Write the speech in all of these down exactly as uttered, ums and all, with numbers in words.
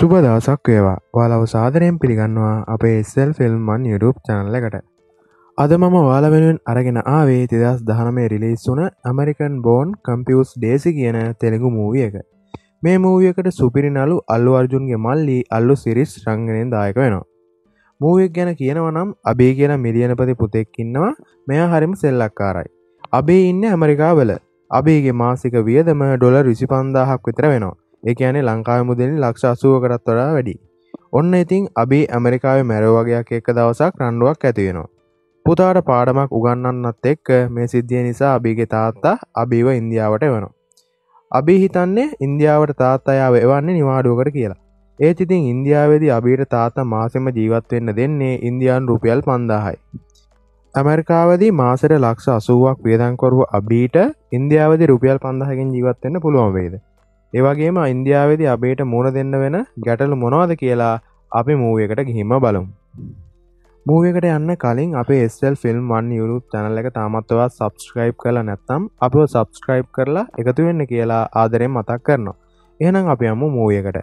සුබ දවසක් වේවා. ඔයාලව සාදරයෙන් පිළිගන්නවා අපේ S L film one YouTube channel එකට. අද මම ඔයාලා වෙනුවෙන් අරගෙන ආවේ දෙදහස් දහනවය රිලීස් වුණ American Born Confused Daisy කියන තෙලුගු මූවි එක. මේ මූවි එකට සුපිරි නළු අල්ලු අර්ජුන්ගේ මල්ලි අල්ලු සිරිස් රංගනයෙන් දායක වෙනවා. මූවි එක ගැන කියනවා නම් අබේ කියන මිලියනපති පුතෙක් ඉන්නවා. මෙයා හරිම සෙල්ලක්කාරයි. අබේ ඉන්නේ ඇමරිකාවල. අබේගේ මාසික වියදම ඩොලර් විසිපන්දාහක් විතර වෙනවා. ඒ කියන්නේ ලංකාවේ මුදලින් ලක්ෂ අසූවකටත් වඩා වැඩි. ඔන්න ඉතින් අබේ ඇමරිකාවේ මැරෝ වගේක් එක්ක දවසක් රණ්ඩුවක් ඇති වෙනවා. පුතාට පාඩමක් උගන්වන්නත් එක්ක මේ සිද්ධිය නිසා අබේගේ තාත්තා අබේව ඉන්දියාවට එවනවා. අබේ හිතන්නේ ඉන්දියාවට තාත්තා යාව එවන්නේ නිවාඩුවකට කියලා. ඒත් ඉතින් ඉන්දියාවේදී අබේට තාත්තා මාසෙම ජීවත් වෙන්න දෙන්නේ ඉන්දියානු රුපියල් පන්දාහයි. ඇමරිකාවේදී මාසෙට ලක්ෂ අසූවක් වියදම් කරපු අබීට ඉන්දියාවේදී රුපියල් පන්දාහකින් ජීවත් වෙන්න පුළුවන් වේද? ඒ වගේම ඉන්දියාවේදී අබේට මුණ දෙන්න වෙන ගැටලු මොනවද කියලා අපි මූවි එකට ගිහින්ම බලමු. මූවි එකට යන්න කලින් අපේ S L film one YouTube channel එක තාමත් ඔයා subscribe කරලා නැත්නම් අපිව subscribe කරලා එකතු වෙන්න කියලා ආදරෙන් මතක් කරනවා. එහෙනම් අපි යමු මූවි එකට.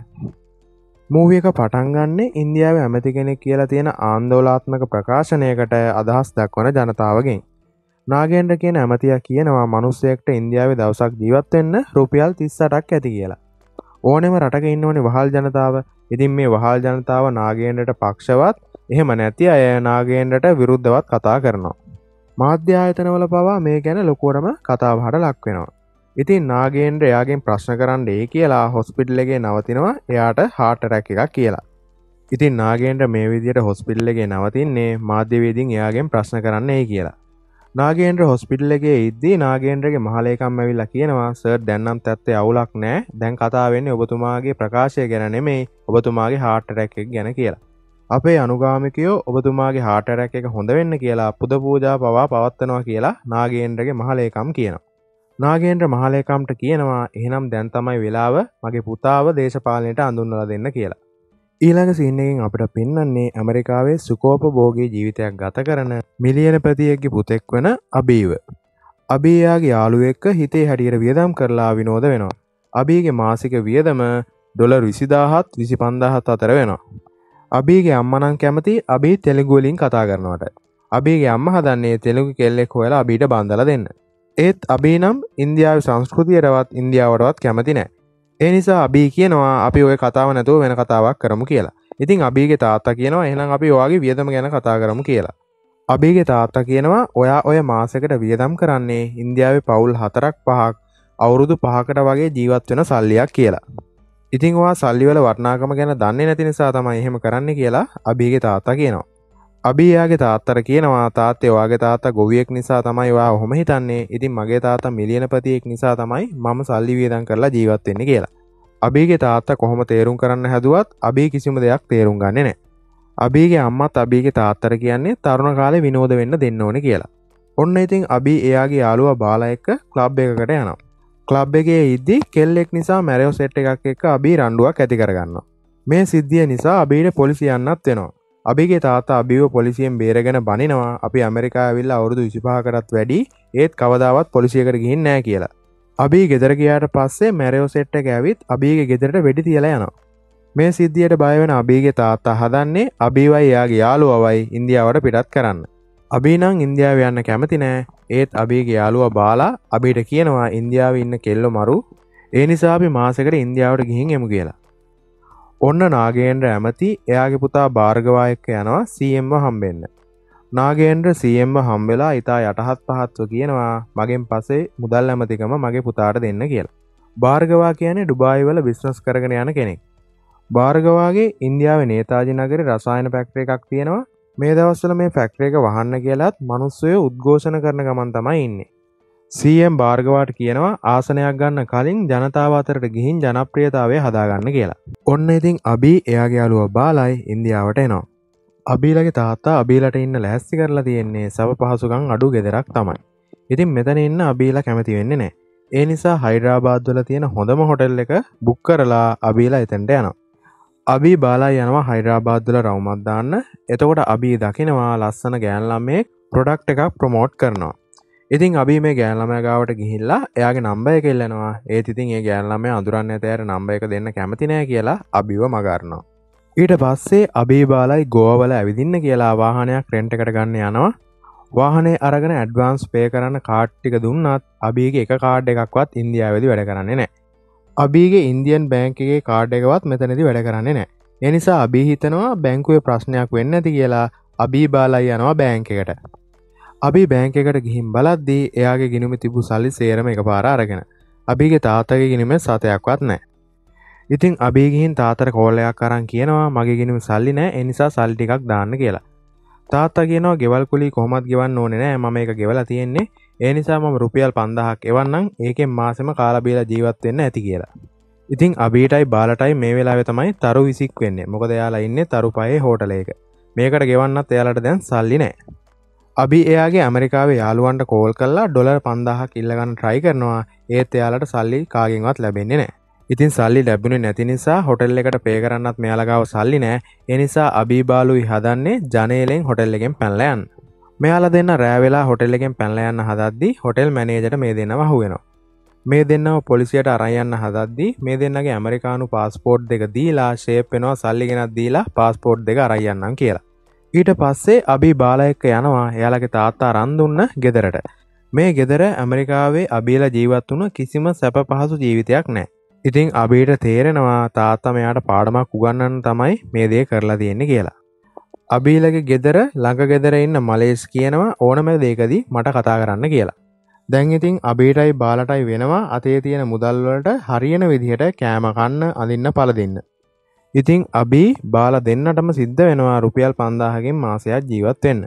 මූවි එක පටන් ගන්නෙ ඉන්දියාවේ ඇමති කෙනෙක් කියලා තියෙන ආందోලනාත්මක ප්‍රකාශනයකට අදහස් දක්වන ජනතාවගෙන්. නාගේන්ද්‍ර කියන ඇමතියා කියනවා මිනිස්සෙක්ට ඉන්දියාවේ දවසක් ජීවත් වෙන්න රුපියල් තිස් අටක් ඇති කියලා. ඕනෙම රටක ඉන්නෝනේ වහල් ජනතාව. ඉතින් මේ වහල් ජනතාව නාගේන්ද්‍රට පක්ෂවත් එහෙම නැති අය නාගේන්ද්‍රට විරුද්ධවත් කතා කරනවා. මාධ්‍ය ආයතනවල පවා මේ ගැන ලොකුවටම කතාබහට ලක් වෙනවා. ඉතින් නාගේන්ද්‍ර එයාගෙන් ප්‍රශ්න කරන්න ඒ කියලා හොස්පිටල් එකේ නවතිනවා එයාට heart attack එකක් කියලා. ඉතින් නාගේන්ද්‍ර මේ විදිහට හොස්පිටල් එකේ නවතින්නේ මාධ්‍යවේදීන් එයාගෙන් ප්‍රශ්න කරන්න ඒ කියලා. නාගේන්ද්‍ර හොස්පිටල් එකේ ඉද්දී නාගේන්ද්‍රගේ මහලේකම් ඇවිල්ලා කියනවා සර් දැන් නම් තත්ත්වය අවුලක් නැහැ. දැන් කතා වෙන්නේ ඔබතුමාගේ ප්‍රකාශය ගැන නෙමෙයි ඔබතුමාගේ heart attack එක ගැන කියලා. අපේ අනුගාමිකයෝ ඔබතුමාගේ heart attack එක හොඳ වෙන්න කියලා පුද පූජා පවා පවත්වනවා කියලා නාගේන්ද්‍රගේ මහලේකම් කියනවා. නාගේන්ද්‍ර මහලේකම්ට කියනවා එහෙනම් දැන් තමයි වෙලාව මගේ පුතාව දේශපාලනයට අඳුන්වලා දෙන්න කියලා. ඊළඟ සීන් එකෙන් අපිට පෙන්වන්නේ ඇමරිකාවේ සුඛෝපභෝගී ජීවිතයක් ගත කරන මිලියනපතියෙක්ගේ පුතෙක් වෙන අබීව. අබීයාගේ යාළුවෙක් එක්ක හිතේ හැටියට වියදම් කරලා විනෝද වෙනවා. අබීගේ මාසික වියදම ඩොලර් විසිදාහත් විසිපන්දාහත් අතර වෙනවා. අබීගේ අම්මා නම් කැමති අබී තෙලුගු වලින් කතා කරනවට. අබීගේ අම්මා හදන්නේ තෙලුගු කෙල්ලෙක් හොයලා අබීට බඳලා දෙන්න. ඒත් අබී නම් ඉන්දියාවේ සංස්කෘතියටවත් ඉන්දියාවටවත් කැමති නැහැ. ඒ නිසා අබී කියනවා අපි ඔය කතාව නැතුව වෙන කතාවක් කරමු කියලා. ඉතින් අබීගේ තාත්තා කියනවා එහෙනම් අපි ඔයාගේ වියදම ගැන කතා කරමු කියලා. අබීගේ තාත්තා කියනවා ඔයා ඔය මාසෙකට වියදම් කරන්නේ ඉන්දියාවේ පවුල් හතරක් පහක් අවුරුදු පහකට වගේ ජීවත් වෙන සල්ලියක් කියලා. ඉතින් ඔයා සල්ලි වල වටිනාකම ගැන දන්නේ නැති නිසා තමයි එහෙම කරන්නේ කියලා අබීගේ තාත්තා කියනවා. අබී එයාගේ තාත්තට කියනවා තාත්තේ ඔයාගේ තාත්තා ගොවියෙක් නිසා තමයි ඔයා ඔහොම හිතන්නේ. ඉතින් මගේ තාත්තා මිලියනපතියෙක් නිසා තමයි මම සල්ලි වියදම් කරලා ජීවත් වෙන්නේ කියලා. අබීගේ තාත්තා කොහොම තේරුම් කරන්න හැදුවත් අබී කිසිම දෙයක් තේරුම් ගන්නේ නැහැ. අබීගේ අම්මත් අබීගේ තාත්තට කියන්නේ තරුණ කාලේ විනෝද වෙන්න දෙන්න ඕනේ කියලා. ඔන්න ඉතින් අබී එයාගේ යාළුවා බාලා එක්ක ක්ලබ් එකකට යනවා. ක්ලබ් එකේ ඉද්දි කෙල්ලෙක් නිසා මැරෙව සෙට් එකක් එක්ක අබී රණ්ඩුවක් ඇති කරගන්නවා. මේ සිද්ධිය නිසා අබීට පොලිසිය යන්නත් වෙනවා. අබීගේ තාත්තා අබීව පොලිසියෙන් බේරගෙන බනිනවා අපි ඇමරිකාව ඇවිල්ලා අවුරුදු විසිපහකටත් වැඩි ඒත් කවදාවත් පොලිසියකට ගිහින් නැහැ කියලා. අබී ගෙදර ගියාට පස්සේ මැරෙව සෙට් එක ඇවිත් අබීගේ ගෙදරට වෙඩි තියලා යනවා. මේ සිද්ධියට බය වෙන අබීගේ තාත්තා හදන්නේ අබීවයි එයාගේ යාළුවවයි ඉන්දියාවට පිටත් කරන්න. අබී නම් ඉන්දියාව යන්න කැමති නෑ. ඒත් අබීගේ යාළුවා බාලා අබීට කියනවා ඉන්දියාවේ ඉන්න කෙල්ලෝ මරු. ඒ නිසා අපි මාසෙකට ඉන්දියාවට ගිහින් එමු කියලා. ඔන්න නාගේන්ද්‍ර ඇමති එයාගේ පුතා භාර්ගවා එක්ක යනවා සී එම්ව හම්බෙන්න. නාගේන්ද්‍ර සී එම්ව හම්බෙලා ඉතා යටහත් පහත්ව කියනවා මගෙන් පස්සේ මුදල් ඇමතිකම මගේ පුතාට දෙන්න කියලා. භාර්ගවා කියන්නේ ඩුබායි වල බිස්නස් කරගෙන යන කෙනෙක්. භාර්ගවාගේ ඉන්දියාවේ නේතාජි නගරේ රසායන ෆැක්ටරි එකක් තියෙනවා. මේ දවස්වල මේ ෆැක්ටරි එක වහන්න කියලාත් මිනිස්සුયો උද්ඝෝෂණ කරන ගමන් තමයි ඉන්නේ. සී එම් භාර්ගවාට කියනවා ආසනයක් ගන්න කලින් ජනතාව අතරට ගිහින් ජනප්‍රියතාවය හදාගන්න කියලා. ඔන්න ඉතින් අබී එයාගේ යාළුවා බාලයි ඉන්දියාවට එනවා. අබීලගේ තාත්තා අබීලට ඉන්න ලෑස්ති කරලා තියෙන්නේ සබ පහසුකම් අඩු ගෙදරක් තමයි. ඉතින් මෙතන ඉන්න අබීලා කැමති වෙන්නේ නැහැ. ඒ නිසා හයිඩ්‍රාබාද් වල තියෙන හොඳම හොටෙල් එක බුක් කරලා අබීලා එතනට යනවා. අබී බාලා යනවා හයිඩ්‍රාබාද් වල රවුමක් දාන්න. එතකොට අබී දකිනවා ලස්සන ගෑන් ළමයෙක් ප්‍රොඩක්ට් එකක් ප්‍රොමෝට් කරනවා. ඉතින් අභි මේ ගෑනු ළමයා ගාවට ගිහිල්ලා එයාගේ නම්බර් එක ඉල්ලනවා. ඒත් ඉතින් ඒ ගෑනු ළමයා අඳුරන්නේ නැත එයාට නම්බර් එක දෙන්න කැමති නැහැ කියලා අභිව මගහරනවා. ඊට පස්සේ අභි බාලයි ගෝවවල ඇවිදින්න කියලා වාහනයක් රෙන්ට් එකට ගන්න යනවා. වාහනේ අරගෙන ඇඩ්වාන්ස් පේ කරන්න කාඩ් ටික දුන්නත් අභිගේ එක කාඩ් එකක්වත් ඉන්දියාවේදී වැඩ කරන්නේ නැහැ. අභිගේ ඉන්දියන් බැංක් එකේ කාඩ් එකවත් මෙතනදී වැඩ කරන්නේ නැහැ. ඒ නිසා අභි හිතනවා බැංකුවේ ප්‍රශ්නයක් වෙන්නේ නැති කියලා අභි බාලයි යනවා බැංක් එකට. අභි බැංක් එකට ගිහින් බලද්දී එයාගේ ගිණුමේ තිබු සල්ලි සේරම එකපාර අරගෙන. අභිගේ තාත්තගේ ගිණුමේ සතයක්වත් නැහැ. ඉතින් අභි ගිහින් තාත්තට කෝල් එකක් අරන් කියනවා මගේ ගිණුමේ සල්ලි නැහැ ඒ නිසා සල්ලි ටිකක් දාන්න කියලා. තාත්තා කියනවා ගෙවල් කුලී කොහොමත් ගෙවන්න ඕනේ නැහැ මම ඒක ගෙවලා තියෙන්නේ ඒ නිසා මම රුපියල් පන්දාහක් එවන්නම් ඒකෙන් මාසෙම කාලා බීලා ජීවත් වෙන්න ඇති කියලා. ඉතින් අභිටයි බාලටයි මේ වෙලාවේ තමයි තරු විසික් වෙන්නේ. මොකද එයාලා ඉන්නේ තරුපයේ හෝටලයක. මේකට ගෙවන්නත් එයාලට දැන් සල්ලි නැහැ. අභි එයාගේ ඇමරිකාවේ යාළුවන්ට කෝල් කරලා ඩොලර් පන්දාහක් ඉල්ල ගන්න try කරනවා. ඒත් එයාලට සල්ලි කාගෙන්වත් ලැබෙන්නේ නැහැ. ඉතින් සල්ලි ලැබුණේ නැති නිසා හොටෙල් එකට පේ කරන්නත් මෙයාලා ගාව සල්ලි නැහැ. ඒ නිසා අභි බාලුයි හදන්නේ ජනේලෙන් හොටෙල් එකෙන් පැනලා යන්න. මෙයාලා දෙන්න රෑ වෙලා හොටෙල් එකෙන් පැනලා යන්න හදද්දී හොටෙල් මැනේජර්ට මේ දෙන්නව අහුවෙනවා. මේ දෙන්නව පොලිසියට අරන් යන්න හදද්දී මේ දෙන්නගේ ඇමරිකානු පාස්පෝර්ට් දෙක දීලා ෂේප් වෙනවා සල්ලි ගෙනත් දීලා පාස්පෝර්ට් දෙක අරන් යන්නම් කියලා. ඊට පස්සේ අභි බාලා එක්ක යනවා එයාලගේ තාත්තා අරන් දුන්න ගෙදරට. මේ ගෙදර ඇමරිකාවේ අභිලා ජීවත් වුණ කිසිම සැප පහසු ජීවිතයක් නැහැ. ඉතින් අභිට තේරෙනවා තාත්තා මෙයාට පාඩමක් උගන්වන්න තමයි මේ දේ කරලා තියෙන්නේ කියලා. අභිලගේ ගෙදර ළඟ ගෙදර ඉන්න මලේෂ් කියනවා ඕනම දෙයකදී මට කතා කරන්න කියලා. දැන් ඉතින් අභිටයි බාලටයි වෙනවා අතේ තියෙන මුදල් වලට හරියන විදිහට කෑම කන්න අඳින්න පළ දෙන්න. ඉතින් අභි බාලා දෙන්නටම සිද්ධ වෙනවා රුපියල් පන්දාහකින් මාසයක් ජීවත් වෙන්න.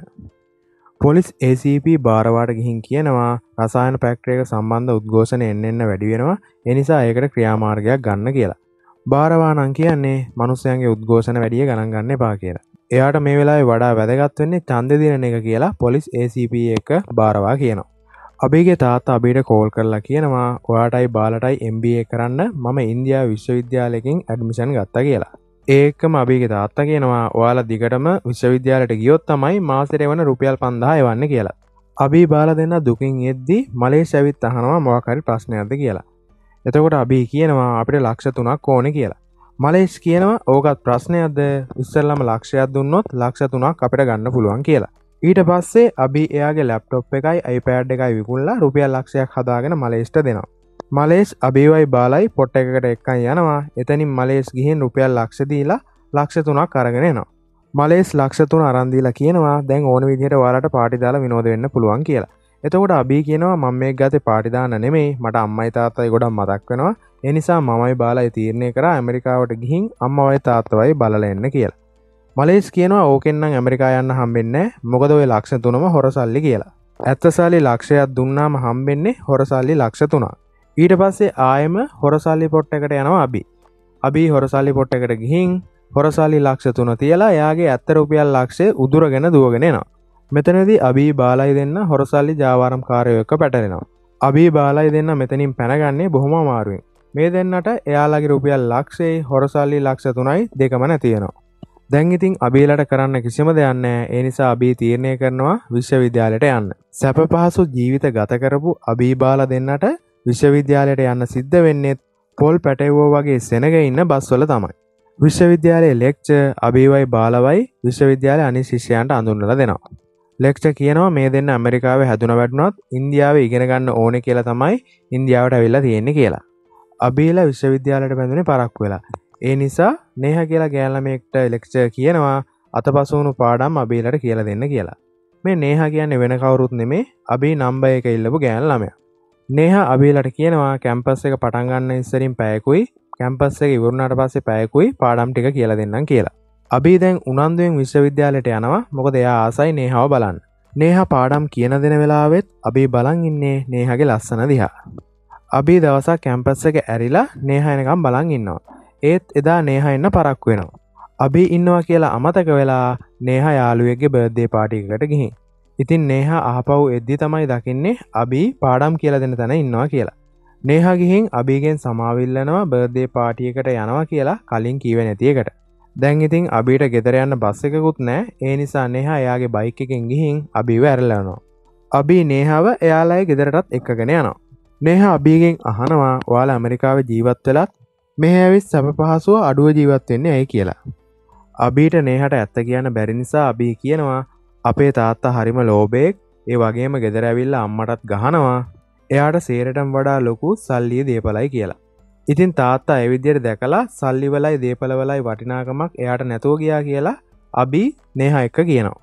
පොලිස් ඒ සී පී බාරවාට ගිහින් කියනවා රසායන ෆැක්ටරි එක සම්බන්ධ උද්ඝෝෂණ එන්න එන්න වැඩි වෙනවා ඒ නිසා ඒකට ක්‍රියාමාර්ගයක් ගන්න කියලා. බාරවා නම් කියන්නේ මිනිස්යන්ගේ උද්ඝෝෂණ වැඩි ගණන් ගන්න එපා කියලා. එයාට මේ වෙලාවේ වඩා වැදගත් වෙන්නේ ඡන්දෙ දිනන එක කියලා පොලිස් ඒ සී පී එක බාරවා කියනවා. අභිගේ තාත්තා අභිට කෝල් කරලා කියනවා ඔයාටයි බාලටයි එම් බී ඒ කරන්න මම ඉන්දියානු විශ්වවිද්‍යාලයකින් ඇඩ්මිෂන් ගත්තා කියලා. ඒකම අභිගේ තාත්තා කියනවා ඔයාලා දිගටම විශ්වවිද්‍යාලයට ගියොත් තමයි මාසෙට එවන රුපියල් පන්දාහ එවන්නේ කියලා. අභි බාලා දෙන්න දුකින් එද්දි මලේෂ් ඇවිත් අහනවා මොකක් හරි ප්‍රශ්නයක්ද කියලා. එතකොට අභි කියනවා අපිට ලක්ෂ තුනක් ඕනේ කියලා. මලේෂ් කියනවා ඕකත් ප්‍රශ්නයක්ද ඉස්සෙල්ලාම ලක්ෂයක් දුන්නොත් ලක්ෂ තුනක් අපිට ගන්න පුළුවන් කියලා. ඊට පස්සේ අභි එයාගේ ලැප්ටොප් එකයි iPad එකයි විකුණලා රුපියල් ලක්ෂයක් හදාගෙන මලේෂ්ට දෙනවා. මලේෂ් අභිවයි බාලයි පොට් එකකට එක්කන් යනවා. එතනින් මලේෂ් ගිහින් රුපියල් ලක්ෂ දීලා ලක්ෂ තුනක් අරගෙන එනවා. මලේෂ් ලක්ෂ තුන අරන් දීලා කියනවා දැන් ඕන විදිහට ඔයාලට පාටි දාලා විනෝද වෙන්න පුළුවන් කියලා. එතකොට අභි කියනවා මම මේක ගත්තේ පාටි දාන්න නෙමෙයි මට අම්මයි තාත්තයි ගොඩක් මතක් වෙනවා. ඒ නිසා මමයි බාලයි තීරණය කරා ඇමරිකාවට ගිහින් අම්මවයි තාත්තවයි බලලා එන්න කියලා. මලේෂ් කියනවා ඕකෙන් නම් ඇමරිකා යන්න හම්බෙන්නේ නැහැ. මොකද ඔය ලක්ෂ තුනම හොරසල්ලි කියලා. ඇත්ත සල්ලි ලක්ෂයක් දුන්නාම හම්බෙන්නේ හොරසල්ලි ලක්ෂ තුනක්. ඊට පස්සේ ආයෙම හොරසල්ලි පොට් එකට යනවා අභි. අභි හොරසල්ලි පොට් එකට ගිහින් හොරසල්ලි ලක්ෂ තුන තියලා එයාගේ ඇත්ත රුපියල් ලක්ෂය උදුරගෙන දුවගෙන එනවා. මෙතනදී අභි බාලයි දෙන්න හොරසල්ලි ජාවාරම්කාරයෝ එක්ක පැටලෙනවා. අභි බාලයි දෙන්න මෙතනින් පැනගන්නේ බොහොම අමාරුවෙන්. මේ දෙන්නට එයාලගේ රුපියල් ලක්ෂයේ හොරසල්ලි ලක්ෂ තුනයි දෙකම නැති වෙනවා. දැන් ඉතින් අභිලට කරන්න කිසිම දෙයක් නැහැ. ඒ නිසා අභි තීරණය කරනවා විශ්වවිද්‍යාලයට යන්න. සැප පහසු ජීවිත ගත කරපු අභි බාලා දෙන්නට විශ්වවිද්‍යාලයට යන්න සිද්ධ වෙන්නේ පොල් පැටවුවෝ වගේ සෙනග ඉන්න බස්වල තමයි. විශ්වවිද්‍යාලයේ ලෙක්චර් අභිවයි බාලවයි විශ්වවිද්‍යාලයේ අනිත් ශිෂ්‍යයන්ට අඳුන්වලා දෙනවා. ලෙක්චර් කියනවා මේ දෙන්න ඇමරිකාවේ හැදුන වැඩුණත් ඉන්දියාවේ ඉගෙන ගන්න ඕනේ කියලා තමයි ඉන්දියාවට ඇවිල්ලා තියෙන්නේ කියලා. අභිලා විශ්වවිද්‍යාලයට බැඳුනේ පරක්කු වෙලා. ඒ නිසා නේහා කියලා ගෑනු ළමයෙක්ට ලෙක්චර් කියනවා අතපසු වුණු පාඩම් අභිලට කියලා දෙන්න කියලා. මේ නේහා කියන්නේ වෙන කවුරුත් නෙමේ අභි නම්බර් එක ඉල්ලපු ගෑනු ළමයා. නේහා අභිලට කියනවා කැම්පස් එක පටන් ගන්න ඉස්සරින් පැයකුයි කැම්පස් එක ඉවරුණාට පස්සේ පැයකුයි පාඩම් ටික කියලා දෙන්නම් කියලා. අභි දැන් උනන්දුවෙන් විශ්වවිද්‍යාලයට යනවා මොකද එයා ආසයි නේහාව බලන්න. නේහා පාඩම් කියන දෙන වෙලාවෙත් අභි බලන් ඉන්නේ නේහාගේ ලස්සන දිහා. අභි දවසක් කැම්පස් එක ඇරිලා නේහා එනකම් බලන් ඉන්නවා. ඒත් එදා නේහා එන්න පරක්කු වෙනවා. අභි ඉන්නවා කියලා අමතක වෙලා නේහා යාළුවෙක්ගේ බර්ත්ඩේ පාටි එකකට ගිහින්. ඉතින් නේහා ආපහු එද්දි තමයි දකින්නේ අභි පාඩම් කියලා දෙන තැන ඉන්නවා කියලා. නේහා ගිහින් අභිගෙන් සමාව ඉල්ලනවා බර්ත්ඩේ පාටි එකට යනවා කියලා කලින් කීවේ නැති එකට. දැන් ඉතින් අභිට ගෙදර යන්න බස් එකකුත් නැහැ. ඒ නිසා නේහා එයාගේ බයික් එකෙන් ගිහින් අභිව ඇරලා යනවා. අබී නේහාව එයාලගේ ගෙදරටත් එක්කගෙන යනවා. නේහා අබීගෙන් අහනවා ඔයාලා ඇමරිකාවේ ජීවත් වෙලත් මෙහෙ ඇවිත් සැප පහසුව අඩුව ජීවත් වෙන්නේ ඇයි කියලා. අබීට නේහට ඇත්ත කියන්න බැරි නිසා අබී කියනවා අපේ තාත්තා හරිම ලෝභයෙක්, ඒ වගේම ගෙදර ඇවිල්ලා අම්මටත් ගහනවා, එයාට සේරටම වඩා ලොකු සල්ලිය දීපලයි කියලා. ඉතින් තාත්තා ඒ විදිහට දැකලා සල්ලි වලයි දීපල වලයි වටිනාකමක් එයාට නැතුව ගියා කියලා අබී නේහා එක්ක කියනවා.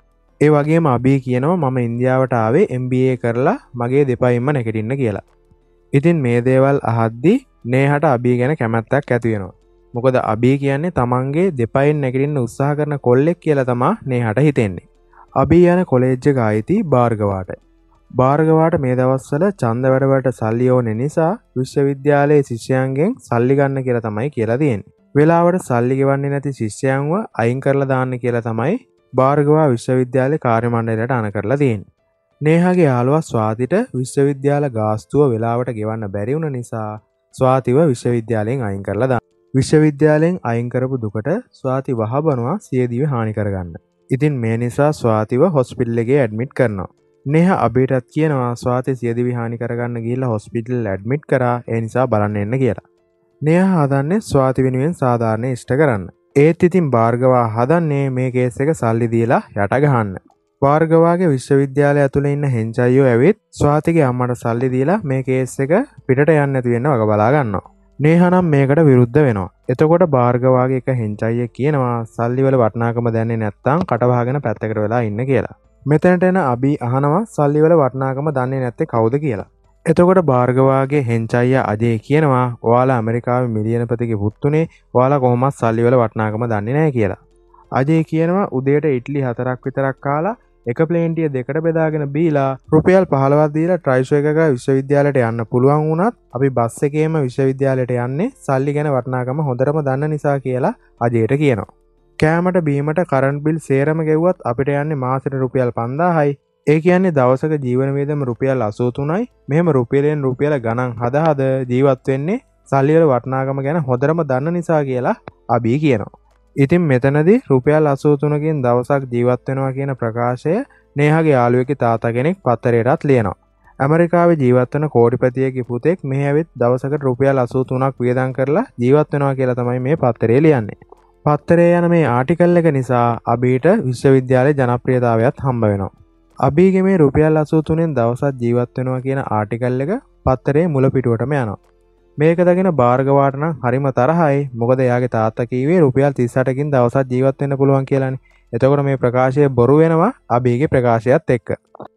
ඒ වගේම අබී කියනවා මම ඉන්දියාවට ආවේ එම් බී ඒ කරලා මගේ දෙපයින්ම නැගිටින්න කියලා. ඉතින් මේ දේවල් අහද්දි නේහට අබී ගැන කැමැත්තක් ඇති වෙනවා. මොකද අබී කියන්නේ තමන්ගේ දෙපයින් නැගිටින්න උත්සාහ කරන කොල්ලෙක් කියලා තමා නේහට හිතෙන්නේ. අබී යන කොලෙජ් එක ආйти බාර්ගවාට. බාර්ගවාට මේ දවස්වල ඡන්ද වැඩවලට සල්ලි ඕනේ නිසා විශ්වවිද්‍යාලයේ ශිෂ්‍යයන්ගෙන් සල්ලි ගන්න කියලා තමයි කියලා තියෙන්නේ. වෙලාවට සල්ලි ගෙවන්නේ නැති ශිෂ්‍යයන්ව අයින් කරලා දාන්න කියලා තමයි බාර්ගවා විශ්වවිද්‍යාලයේ කාර්ය මණ්ඩලයට අණ කරලා තියෙන්නේ. නේහාගේ යාළුවා ස්වාතිට විශ්වවිද්‍යාල ගාස්තුව වෙලාවට ගෙවන්න බැරි වුණ නිසා ස්වාතිව විශ්වවිද්‍යාලයෙන් අයින් කරලා දානවා. විශ්වවිද්‍යාලයෙන් අයින් කරපු දුකට ස්වාති වහබනවා සියදිවි හානි කරගන්න. ඉතින් මේ නිසා ස්වාතිව හොස්පිටල් එකේ ඇඩ්මිට් කරනවා. නේහා අබීටත් කියනවා ස්වාති සියදිවි හානි කරගන්න ගිහිල්ලා හොස්පිටල් ඇඩ්මිට් කරා, ඒ නිසා බලන්න එන්න කියලා. නේහා හදන්නේ ස්වාති වෙනුවෙන් සාධාරණ ඉෂ්ට කරන්න. ඒත් ඉතින් භාර්ගවා හදන්නේ මේ කේස් එක සල්ලි දීලා යට ගහන්න. භාර්ගවාගේ විශ්වවිද්‍යාලය ඇතුළේ ඉන්න හෙන්චයියෝ ඇවිත් ස්වාතිගේ අම්මට සල්ලි දීලා මේ කේස් එක පිටට යන්න නැති වෙන්න වග බලා ගන්නවා. නේහා නම් මේකට විරුද්ධ වෙනවා. එතකොට භාර්ගවාගේ එක හෙන්චයිය කියනවා සල්ලි වල වටිනාකම දැනන්නේ නැත්නම් කටවහගෙන පැත්තකට වෙලා ඉන්න කියලා. මෙතනට එන අබී අහනවා සල්ලි වල වටිනාකම දන්නේ නැත්තේ කවුද කියලා. එතකොට භාර්ගවාගේ හෙන්චයියා අජේ කියනවා ඔයාලා ඇමරිකාවේ මිලියනපතිගේ පුතුනේ, ඔයාලා කොහොමවත් සල්ලි වල වටිනාකම දන්නේ නැහැ කියලා. අජේ කියනවා උදේට ඉඩ්ලි හතරක් විතරක් කාලා එක ප්ලේන්ටිය දෙකට බෙදාගෙන බීලා රුපියල් පහළොවක් දීලා ට්‍රයිෂෝ එකක විශ්වවිද්‍යාලයට යන්න පුළුවන් වුණත් අපි බස් එකේම විශ්වවිද්‍යාලයට යන්නේ සල්ලි ගැන වටිනාකම හොඳටම දන්න නිසා කියලා අජේට කියනවා. කෑමට බීමට කරන්ට් බිල් සේරම ගෙව්වත් අපිට යන්නේ මාසෙට රුපියල් පන්දාහයි. ඒ කියන්නේ දවසක ජීවන වියදම රුපියල් අසූ තුනයි. මෙහෙම රුපියලෙන් රුපියල ගණන් හද හද ජීවත් වෙන්නේ සල්ලි වල වටිනාකම ගැන හොඳටම දන්න නිසා කියලා අබී කියනවා. ඉතින් මෙතනදී රුපියල් අසූ තුනකින් දවසක් ජීවත් වෙනවා කියන ප්‍රකාශය නේහාගේ යාළුවෙක්ගේ තාත්තා කෙනෙක් පත්තරයටත් ලියනවා. ඇමරිකාවේ ජීවත් වෙන කෝටිපතියෙක්ගේ පුතෙක් මෙහි ඇවිත් දවසකට රුපියල් අසූ තුනක් වියදම් කරලා ජීවත් වෙනවා කියලා තමයි මේ පත්තරේ ලියන්නේ. පත්තරේ යන මේ ආටිකල් එක නිසා අබීට විශ්වවිද්‍යාලයේ ජනප්‍රියතාවයත් හම්බ වෙනවා. අබීගේ මේ රුපියල් අසූ තුනෙන් දවසක් ජීවත් වෙනවා කියන ආටිකල් එක පත්තරේ මුල පිටුවටම යනවා. මේක දගෙන භාර්ගවාට නම් හරිම තරහයි. මොකද එයාගේ තාත්තා කීවේ රුපියල් තිස් අටකින් දවසක් ජීවත් වෙන්න පුළුවන් කියලානේ. එතකොට මේ ප්‍රකාශය බොරු වෙනවා අබීගේ ප්‍රකාශයත් එක්ක.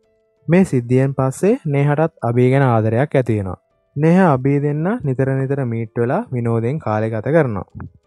මේ සිද්ධියෙන් පස්සේ නේහටත් අබී ගැන ආදරයක් ඇති වෙනවා. නේහා අබී දෙන්න නිතර නිතර මීට් වෙලා විනෝදයෙන් කාලය ගත කරනවා.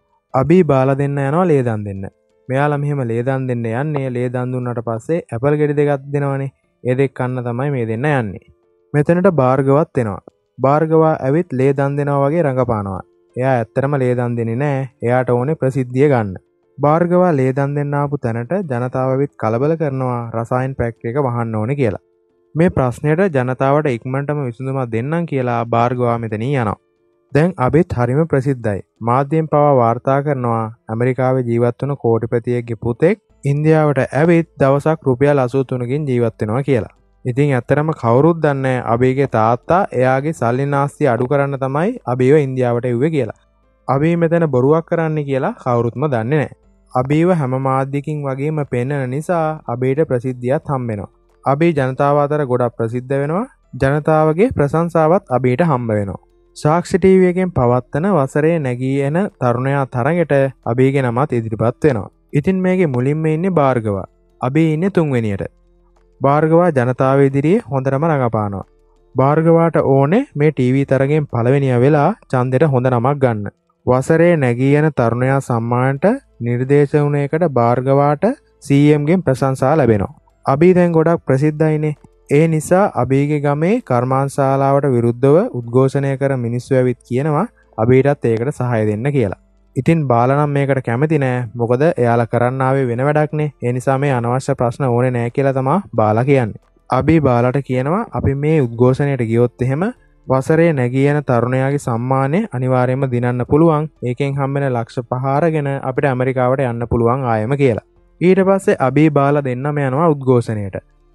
අබී බාලා දෙන්න යනවා ලේ දන් දෙන්න. මෙයාලා මෙහෙම ලේ දන් දෙන්න යන්නේ. ලේ දන් දුන්නාට පස්සේ ඇපල් ගෙඩි දෙකක් දෙනවනේ. ඒ දෙක කන්න තමයි මේ දෙන්න යන්නේ. මෙතනට භාර්ගවත් එනවා. භාර්ගවා ඇවිත් ලේ දන් දෙනවා වගේ රඟපානවා. එයා ඇත්තටම ලේ දන් දෙන්නේ නැහැ. එයාට ඕනේ ප්‍රසිද්ධිය ගන්න. භාර්ගවා ලේ දන් දෙන්න ආපු තැනට ජනතාව ඇවිත් කලබල කරනවා රසායන ෆැක්ටරි එක වහන්න ඕනේ කියලා. මේ ප්‍රශ්නයට ජනතාවට ඉක්මනටම විසඳුමක් දෙන්නම් කියලා භාර්ගවා මෙතනින් යනවා. දැන් අබිත් හරිම ප්‍රසිද්ධයි. මාධ්‍යයෙන් පවා වාර්තා කරනවා ඇමරිකාවේ ජීවත් වන කෝටිපතියෙක්ගේ පුතෙක් ඉන්දියාවට ඇවිත් දවසක් රුපියල් අසූ තුනකින් ජීවත් වෙනවා කියලා. ඉතින් ඇත්තරම කවුරුත් දන්නේ අබීගේ තාත්තා එයාගේ සල්ලි නාස්තිය අඩු කරන්න තමයි අබීව ඉන්දියාවට එව්වේ කියලා. අබී මෙතන බොරුවක් කරන්නේ කියලා කවුරුත්ම දන්නේ නැහැ. අබීව හැම මාධ්‍යකින් වගේම පෙන්වන නිසා අබීට ප්‍රසිද්ධියත් හම්බ වෙනවා. අබී ජනතාව අතර ගොඩක් ප්‍රසිද්ධ වෙනවා. ජනතාවගේ ප්‍රශංසාවත් අබීට හම්බ වෙනවා. සාක්ෂි ටීවී එකෙන් පවත්වන වසරේ නැගී එන තරුණයා තරඟට අබීගේ නමත් ඉදිරිපත් වෙනවා. ඉතින් මේකේ මුලින්ම ඉන්නේ භාර්ගවා. අබී ඉන්නේ තුන්වෙනියට. භාර්ගවා ජනතාව ඉදිරියේ හොඳටම රඟපානවා. භාර්ගවාට ඕනේ මේ ටීවී තරගෙන් පළවෙනිය වෙලා ඡන්දෙට හොඳ නමක් ගන්න. වසරේ නැගී යන තරුණයා සම්මානට නිර්දේශ වුණ එකට භාර්ගවාට සී එම් ගෙන් ප්‍රශංසා ලැබෙනවා. අබී දැන් ගොඩක් ප්‍රසිද්ධයිනේ. ඒ නිසා අබීගේ ගමේ කර්මාන්තශාලාවට විරුද්ධව උද්ඝෝෂණය කර මිනිස්සු ඇවිත් කියනවා අබීටත් ඒකට සහාය දෙන්න කියලා. ඉතින් බාලා නම් මේකට කැමති නෑ. මොකද එයාලා කරන්න ආවේ වෙන වැඩක්නේ. ඒ නිසා මේ අනවශ්‍ය ප්‍රශ්න ඕනේ නෑ කියලා තමයි බාලා කියන්නේ. අබී බාලාට කියනවා අපි මේ උද්ඝෝෂණයට ගියොත් එහෙම වසරේ නැගී යන තරුණයාගේ සම්මානය අනිවාර්යයෙන්ම දිනන්න පුළුවන්. ඒකෙන් හම්බෙන ලක්ෂ පහ අරගෙන අපිට ඇමරිකාවට යන්න පුළුවන් ආයෙම කියලා. ඊට පස්සේ අබී බාලා දෙන්නම යනවා උද්ඝෝෂණයට.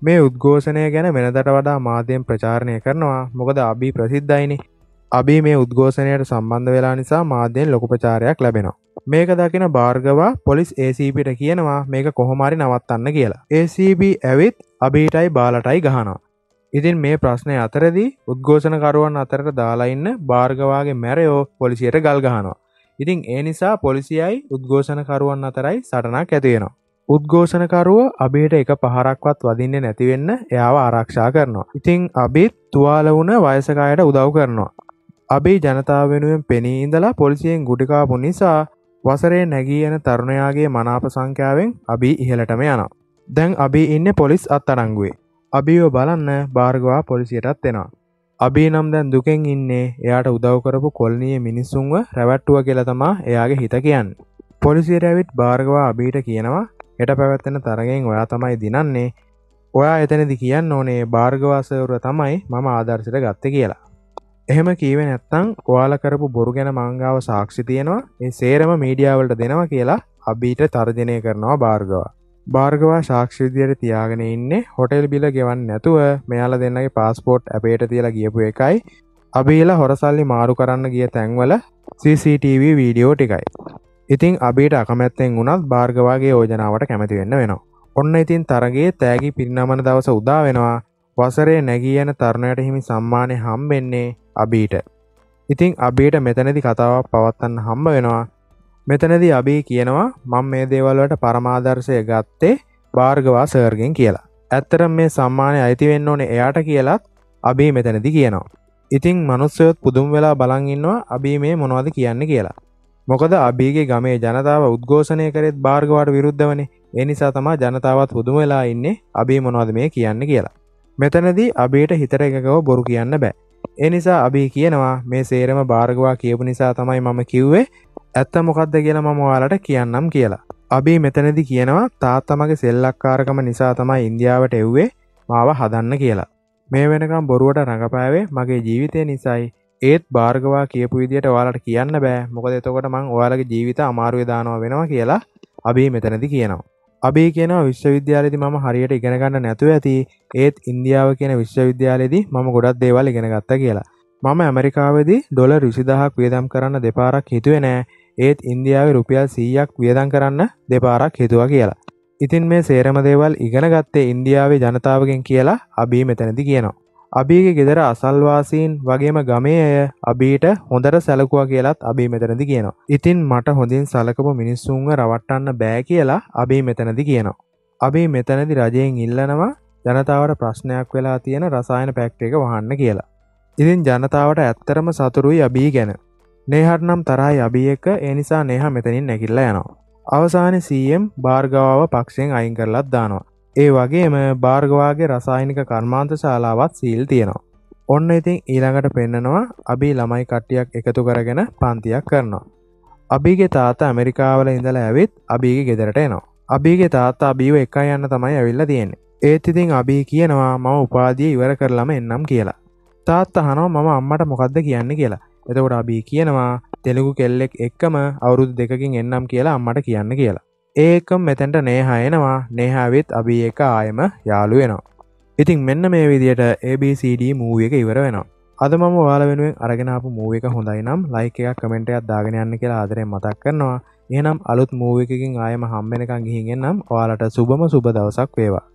මේ උද්ඝෝෂණය ගැන වෙනදට වඩා මාධ්‍යයෙන් ප්‍රචාරණය කරනවා. මොකද අබී ප්‍රසිද්ධයිනේ. අබී මේ උද්ඝෝෂණයට සම්බන්ධ වෙලා නිසා මාධ්‍යයෙන් ලොකු ප්‍රචාරයක් ලැබෙනවා. මේක දකින භාර්ගවා පොලිස් ඒ සී පීට කියනවා මේක කොහොම හරි නවත්තන්න කියලා. ඒ සී පී ඇවිත් අබීටයි බාලටයි ගහනවා. ඉතින් මේ ප්‍රශ්නය අතරදී උද්ඝෝෂණකරුවන් අතරට දාලා ඉන්න භාර්ගවාගේ මැරයෝ පොලිසියට ගල් ගහනවා. ඉතින් ඒ නිසා පොලිසියයි උද්ඝෝෂණකරුවන් අතරයි සටනක් ඇති වෙනවා. උද්ඝෝෂණකරුව අබීට එක පහරක්වත් වදින්නේ නැති වෙන්න එයාව ආරක්ෂා කරනවා. ඉතින් අබීත් තුවාල වුණ වයසක අයට උදව් කරනවා. අබී ජනතාව වෙනුවෙන් පෙනී ඉඳලා පොලිසියෙන් ගුටි කාපු නිසා වසරේ නැගී යන තරුණයාගේ මනාප සංඛ්‍යාවෙන් අබී ඉහළටම යනවා. දැන් අබී ඉන්නේ පොලිස් අත්අඩංගුවේ. අබීව බලන්න භාර්ගවා පොලිසියටත් එනවා. අබී නම් දැන් දුකෙන් ඉන්නේ. එයාට උදව් කරපු කොල්නියේ මිනිස්සුන්ව රැවට්ටුවා කියලා තමා එයාගේ හිත කියන්නේ. පොලිසියට ඇවිත් භාර්ගවා අබීට කියනවා හෙට පැවැත්වෙන තරගෙන් ඔයා තමයි දිනන්නේ. ඔයා එතනදි කියන්න ඕනේ භාර්ගවා සර්වර තමයි මම ආදර්ශයට ගත්තේ කියලා. එහෙම කීවේ නැත්තම් ඔයාලා කරපු බොරු ගැන මං ගාව සාක්ෂි තියෙනවා. ඒ සේරම මීඩියා වලට දෙනවා කියලා අබීට තර්ජනය කරනවා භාර්ගවා. භාර්ගවා සාක්ෂි විදියට තියාගෙන ඉන්නේ හොටෙල් බිල ගෙවන්න නැතුව මෙයාලා දෙන්නගේ පාස්පෝර්ට් ඇපේට තියලා ගියපු එකයි අබීලා හොරසල්ලි මාරු කරන්න ගිය තැන්වල සී සී ටී වී වීඩියෝ ටිකයි. ඉතින් අබීට අකමැත්තෙන් වුණත් භාර්ගවාගේ යෝජනාවට කැමති වෙන්න වෙනවා. ඔන්න ඉතින් තරගේ තෑගි පිරිනමන දවස උදා වෙනවා. වසරේ නැගී යන තරුණයට හිමි සම්මානය හම්බෙන්නේ අබීට. ඉතින් අබීට මෙතනදි කතාවක් පවත්වන්න හම්බ වෙනවා. මෙතනදී අබී කියනවා මම මේ දේවල් වලට පරමාදර්ශය ගත්තේ භාර්ගවා සර්ගෙන් කියලා. ඇත්තටම මේ සම්මානය අයිති වෙන්න ඕනේ එයාට කියලාත් අබී මෙතනදී කියනවා. ඉතින් මිනිස්සුත් පුදුම වෙලා බලන් ඉන්නවා අබී මේ මොනවද කියන්නේ කියලා. මොකද අබීගේ ගමේ ජනතාව උද්ඝෝෂණය කරෙත් භාර්ගවාට විරුද්ධවනේ. ඒ නිසා තමයි ජනතාවත් පුදුම වෙලා ඉන්නේ අබී මොනවද මේ කියන්නේ කියලා. මෙතනදී අබීට හිතට එකකව බොරු කියන්න බෑ. ඒ නිසා අබී කියනවා මේ සේරම භාර්ගවා කියපු නිසා තමයි මම කිව්වේ ඇත්ත මොකක්ද කියලා මම ඔයාලට කියන්නම් කියලා. අබී මෙතනදී කියනවා තාත්තා මගේ සෙල්ලක්කාරකම නිසා තමයි ඉන්දියාවට එව්වේ මාව හදන්න කියලා. මේ වෙනකම් බොරුවට රඟපෑවේ මගේ ජීවිතය නිසායි. ඒත් භාර්ගවා කියපු විදියට ඔයාලට කියන්න බෑ. මොකද එතකොට මං ඔයාලගේ ජීවිත අමාරුවේ දානවා වෙනවා කියලා අබී මෙතනදී කියනවා. අබී කියනවා විශ්වවිද්‍යාලයේදී මම හරියට ඉගෙන ගන්න නැතුව ඇති. ඒත් ඉන්දියාව කියන විශ්වවිද්‍යාලයේදී මම ගොඩක් දේවල් ඉගෙන ගත්තා කියලා. මම ඇමරිකාවේදී ඩොලර් විසිදහක් වියදම් කරන්න දෙපාරක් හිතුවේ නෑ. ඒත් ඉන්දියාවේ රුපියල් සීයක් වියදම් කරන්න දෙපාරක් හිතුවා කියලා. ඉතින් මේ සේරම දේවල් ඉගෙන ගත්තේ ඉන්දියාවේ ජනතාවගෙන් කියලා අබී මෙතනදී කියනවා. අබීගේ ගෙදර අසල්වාසීන් වගේම ගමේ අය අබීට හොඳට සැලකුවා කියලාත් අබී මෙතනදී කියනවා. ඉතින් මට හොඳින් සලකපු මිනිස්සුන්ව රවට්ටන්න බෑ කියලා අබී මෙතනදී කියනවා. අබී මෙතනදී රජයෙන් ඉල්ලනවා ජනතාවට ප්‍රශ්නයක් වෙලා තියෙන රසායන ෆැක්ටරි එක වහන්න කියලා. ඉතින් ජනතාවට ඇත්තරම සතුරුයි අබී ගැන. නේහට නම් තරහයි අබී එක. ඒ නිසා නේහා මෙතනින් නැගිටලා යනවා. අවසානයේ සී එම් භාර්ගවව පක්ෂයෙන් අයින් කරලත් දානවා. ඒ වගේම භාර්ගවාගේ රසායනික කර්මාන්ත ශාලාවත් සීල් තියෙනවා. ඔන්න ඉතින් ඊළඟට පෙන්නනවා අබී ළමයි කට්ටියක් එකතු කරගෙන පන්තියක් කරනවා. අබීගේ තාත්තා ඇමරිකාවල ඉඳලා ඇවිත් අබීගේ ගෙදරට එනවා. අබීගේ තාත්තා අබීව එකයි යන්න තමයි ඇවිල්ලා තියෙන්නේ. ඒත් ඉතින් අබී කියනවා මම උපාධිය ඉවර කරලම එන්නම් කියලා. තාත්තා අහනවා මම අම්මට මොකද්ද කියන්නේ කියලා. එතකොට අබී කියනවා තෙලුගු කෙල්ලෙක් එක්කම අවුරුදු දෙකකින් එන්නම් කියලා අම්මට කියන්න කියලා. ඒකම මෙතැන්ට නේහා එනවා. නේහාවෙත් අබී එක ආයෙම යාළු වෙනවා. ඉතින් මෙන්න මේ විදියට ඒ බී සී ඩී මූවි එක ඉවර වෙනවා. අද මම ඔයාලා වෙනුවෙන් අරගෙන ආපු මූවි එක හොඳයි නම් ලයික් එකක් කමෙන්ට් එකක් දාගෙන යන්න කියලා ආදරෙන් මතක් කරනවා. එහෙනම් අලුත් මූවි එකකින් ආයෙම හම්බ වෙනකන් ගිහින් එන්නම්. ඔයාලට සුබම සුබ දවසක් වේවා.